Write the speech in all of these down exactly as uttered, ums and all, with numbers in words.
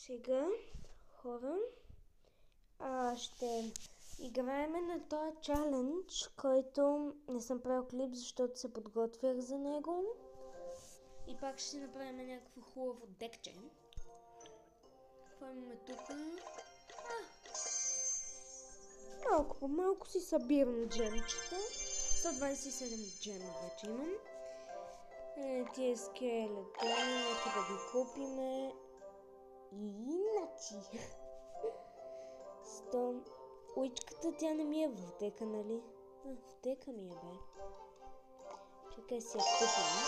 Сега, хора, а, ще играем на този чалендж, който не съм правил клип, защото се подготвях за него. И пак ще си направим някакво хубаво декче. Какво имаме тук? Малко по малко си събирам джемчета. сто двадесет и седем джема вече имам. Е, тия скелета, нека да ги купиме. И иначе. сто... Уичката тя не ми е в дека, нали? А, в дека ми е, бе. Чакай си я купим.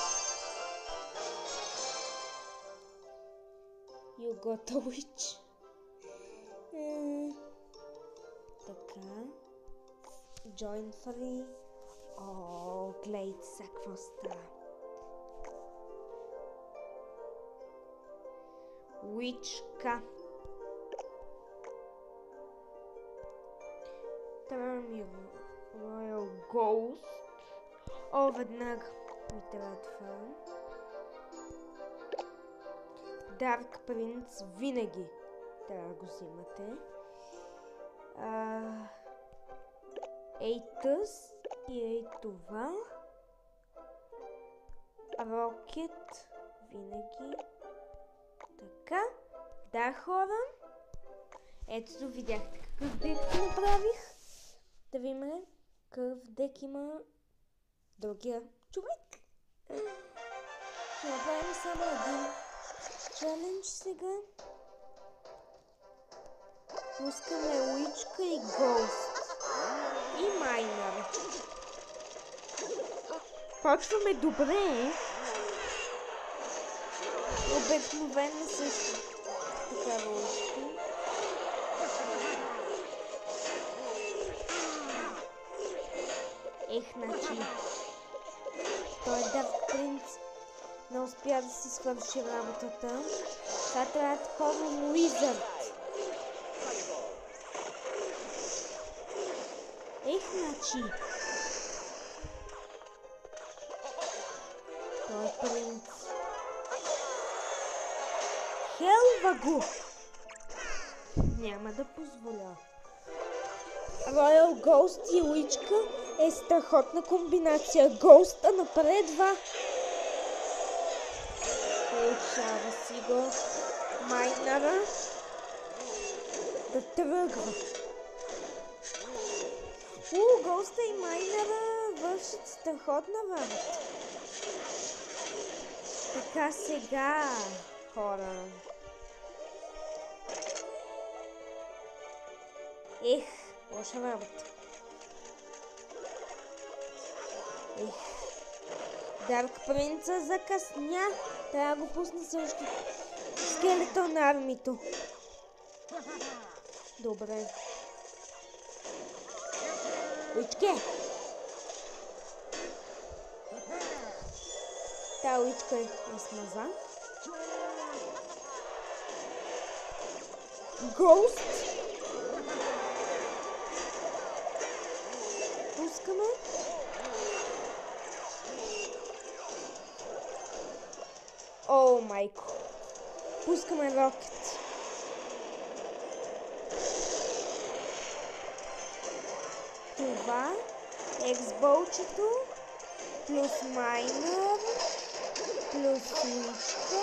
You got a witch. Е, така. Join free. О, гледайте сега какво става. Уичка. Трябва ми Royal Ghost. О, веднага ми трябва това. Dark Prince винаги трябва да го взимате. Uh, ей тъс и ей това. Rocket винаги. Така. Да, хора. Ето, видяхте какъв дек направих. Да видим какъв дек има другия човек. Ще направим само един чалендж сега. Пускаме уичка и гост. И майнер. Почваме добре. Обикновено също такава уичка. Ех, значи. Той е Dark Prince. Не успя да си свърши работата. Сега трябва да такова Wizard. Ех, значи. Той е принц. Хелва го! Няма да позволя. Royal Ghost и уичка е страхотна комбинация. Госта напредва. Получава си го майнера да тръгва. У, госта и майнера вършат страхотна работа. Така сега, хора. Ех, лоша работа. Ех. Дарк Принца закъсня. Трябва да го пусне също Скелетон армито. Добре. Уичке! Та уичка е смаза. Гост. Пускаме. О, майко. Пускаме рокет. Това е ексболчето плюс майнер плюс уичка.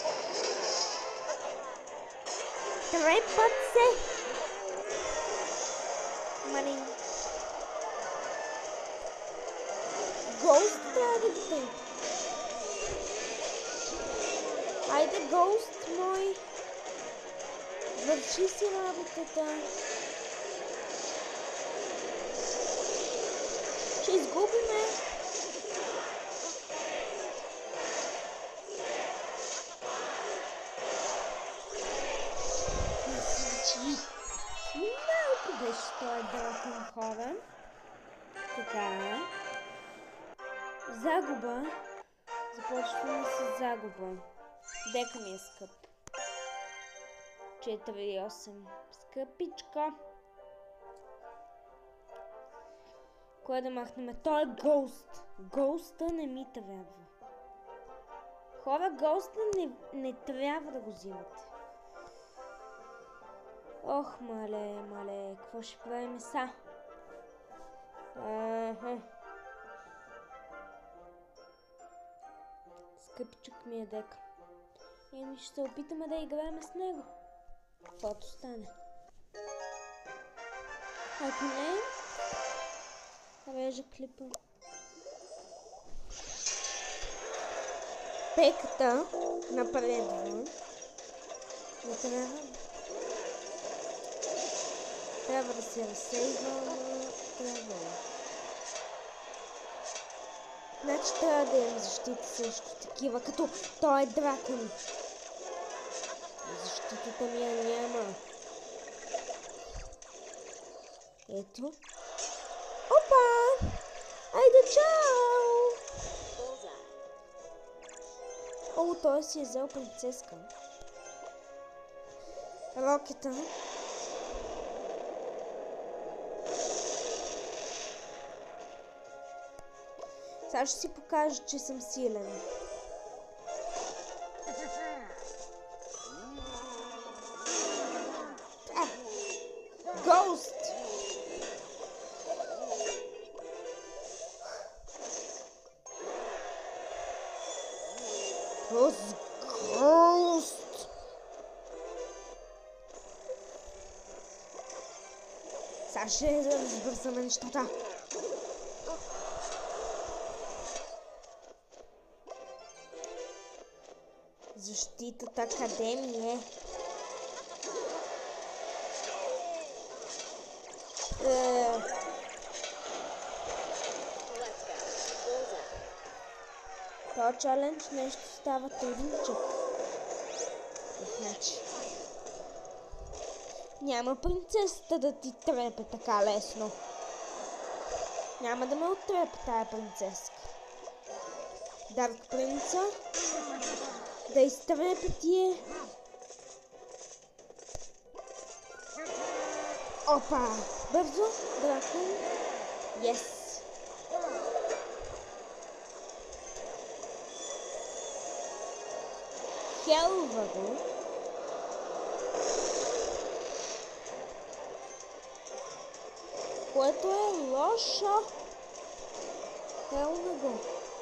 Трепат се! Мани. Гост трябва да ги тъй. Айде, гост мой. Върши си работата. Ще изгубиме. Значи, малко беше този дракон, хора. Така. Загуба. Започваме с загуба. Дека ми е скъп. четири и осем. Скъпичка. Кое да махнем? Той е гост. Госта не ми трябва. Хора, госта не, не трябва да го взимате. Ох, мале, мале, какво ще правим са? Аха. Скъпичък ми е дека. Еми ще се опитаме да играем с него. Каквото стане. Ако не, режа клипа. Пеката напредва. Не трябва. Трябва да се разсейва, трябва. Значи трябва да имам защита срещу такива, като той е дракон. Защитата ми я няма. Ето. Опа! Айде, чао! О, той си е взел принцеска. Рокета. Сега ще си покажа, че съм силен. Гост! Гост! Сега ще разбързаме нещата. Защитата къде ми е? Е... Това чалендж нещо става трудничък. Значи... Няма принцесата да ти трепе така лесно. Няма да ме оттрепе тая принцеска. Дарк принца... Да изтрепе ти е. Опа! Бързо, дракон. Yes! Хелва го. Което е лошо. Хелва го.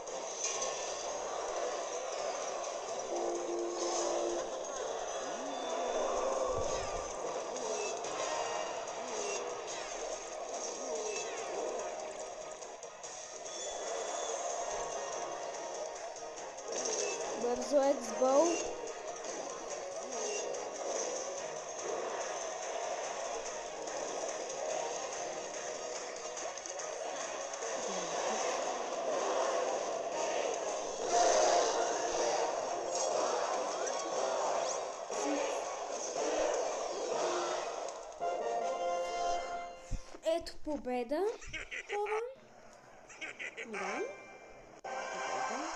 Бързо ексбол. Ето победа. Това. Да. Победа.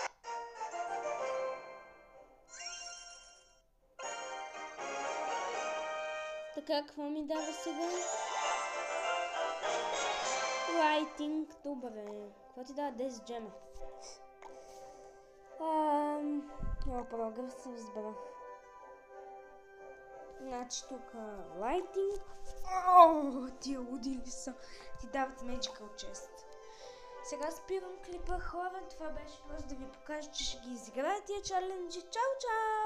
Така, какво ми дава сега? Лайтинг, добре. Какво ти дава десет джема? Ам... Много прогрес се разбрах. Значи тук лайтинг. О, тия луди са. Ти дават Magical Chest. Сега спирам клипа, хора. Това беше просто да ви покажа, че ще ги изиграя тия чаленджи. Чао, чао!